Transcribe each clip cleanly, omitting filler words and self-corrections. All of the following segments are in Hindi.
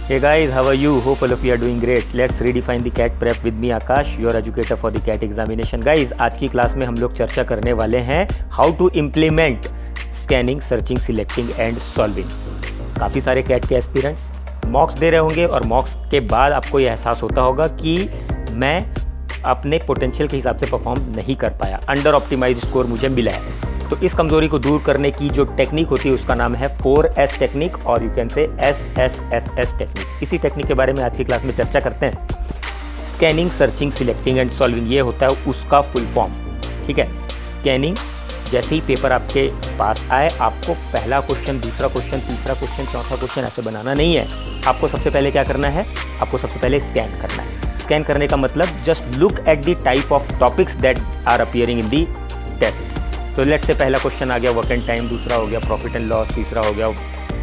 Hey guys, how are you? Hope all of you are doing great. Let's redefine the CAT prep with me Akash, your educator for the CAT examination. Guys, आज की क्लास में हम लोग चर्चा करने वाले हैं how to implement scanning, searching, selecting and solving. काफ़ी सारे CAT के एस्पिरेंट्स मॉक्स दे रहे होंगे और मॉक्स के बाद आपको ये एहसास होता होगा कि मैं अपने पोटेंशियल के हिसाब से परफॉर्म नहीं कर पाया, अंडर ऑप्टिमाइज स्कोर मुझे मिला है। तो इस कमज़ोरी को दूर करने की जो टेक्निक होती है उसका नाम है 4S टेक्निक और you can say SSSS technique. इसी टेक्निक के बारे में आज की क्लास में चर्चा करते हैं। Scanning, searching, selecting and solving, ये होता है उसका फुल फॉर्म। ठीक है, स्कैनिंग, जैसे ही पेपर आपके पास आए आपको पहला क्वेश्चन, दूसरा क्वेश्चन, तीसरा क्वेश्चन, चौथा क्वेश्चन ऐसे बनाना नहीं है। आपको सबसे पहले क्या करना है? आपको सबसे पहले स्कैन करना है। स्कैन करने का मतलब just look at the type of topics that are appearing in the test. तो लेट से पहला क्वेश्चन आ गया वर्क एंड टाइम, दूसरा हो गया प्रॉफिट एंड लॉस, तीसरा हो गया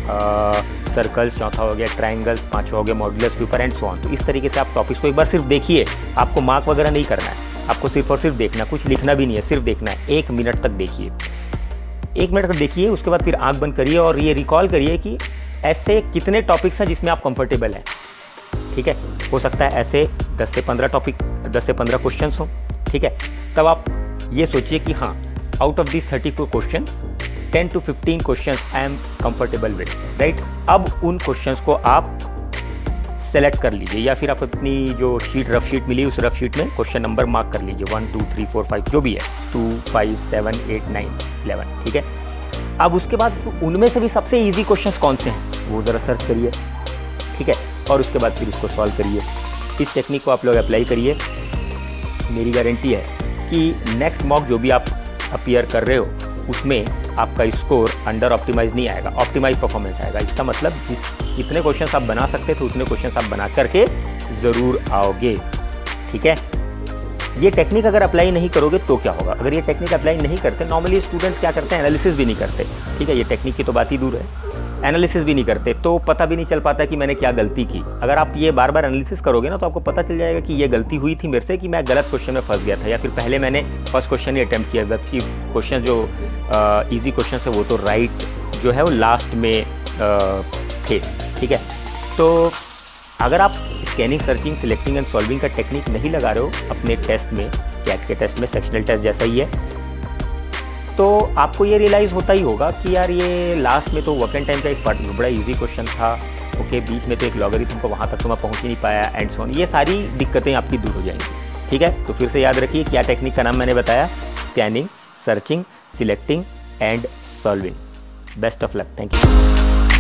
सर्कल्स, चौथा हो गया ट्रायंगल्स, पांचवा हो गया modulus paper and so on. तो इस तरीके से आप टॉपिक्स को एक बार सिर्फ देखिए। आपको मार्क वगैरह नहीं करना है, आपको सिर्फ और सिर्फ देखना, कुछ लिखना भी नहीं है, सिर्फ देखना है। 1 मिनट तक देखिए, 1 मिनट तक देखिए। उसके बाद फिर आंख बंद करिए और ये रिकॉल करिए कि ऐसे कितने टॉपिक्स हैं जिसमें आप कंफर्टेबल हैं। ठीक है, हो सकता है ऐसे 10 से 15 टॉपिक, 10 से 15 क्वेश्चन हो। ठीक है, तब आप ये सोचिए कि हाँ, out of this 34 questions 10 to 15 questions I am comfortable with, right. अब उन क्वेश्चंस को आप सेलेक्ट कर लीजिए या फिर आप अपनी जो शीट, रफ शीट मिली, उस रफ शीट में क्वेश्चन नंबर मार्क कर लीजिए 1 2 3 4 5 जो भी है, 2 5 7 8 9 11। ठीक है, अब उसके बाद उनमें से भी सबसे ईजी क्वेश्चंस कौन से हैं वो ज़रा सर्च करिए। ठीक है, और उसके बाद फिर इसको सॉल्व करिए। इस टेक्निक को आप लोग अप्लाई करिए। मेरी गारंटी है कि नेक्स्ट मॉक जो भी आप अपीयर कर रहे हो उसमें आपका स्कोर अंडर ऑप्टिमाइज नहीं आएगा, ऑप्टिमाइज परफॉर्मेंस आएगा। इसका मतलब जितने क्वेश्चन आप बना सकते थे उतने क्वेश्चन आप बना करके ज़रूर आओगे। ठीक है, ये टेक्निक अगर अप्लाई नहीं करोगे तो क्या होगा? अगर ये टेक्निक अप्लाई नहीं करते, नॉर्मली स्टूडेंट्स क्या करते हैं, एनालिसिस भी नहीं करते। ठीक है, ये टेक्निक की तो बात ही दूर है, एनालिसिस भी नहीं करते तो पता भी नहीं चल पाता कि मैंने क्या गलती की। अगर आप ये बार बार एनालिसिस करोगे ना तो आपको पता चल जाएगा कि ये गलती हुई थी मेरे से, कि मैं गलत क्वेश्चन में फंस गया था, या फिर पहले मैंने फर्स्ट क्वेश्चन ही अटैम्प्ट किया, जबकि क्वेश्चन जो ईजी क्वेश्चन है वो तो राइट जो है वो लास्ट में थे। ठीक है, तो अगर आप scanning, searching, selecting and solving का टेक्निक नहीं लगा रहे हो अपने टेस्ट में, कैट के टेस्ट में सेक्शनल टेस्ट जैसा ही है, तो आपको ये रियलाइज़ होता ही होगा कि यार ये लास्ट में तो वर्क एंड टाइम का एक बड़ा इजी क्वेश्चन था, ओके, बीच में तो एक लॉगरिथम को वहाँ तक तो मैं पहुँच ही नहीं पाया एंड सो ऑन। ये सारी दिक्कतें आपकी दूर हो जाएंगी। ठीक है, तो फिर से याद रखिए क्या टेक्निक का नाम मैंने बताया, scanning, searching, selecting and solving. Best of luck, thank you.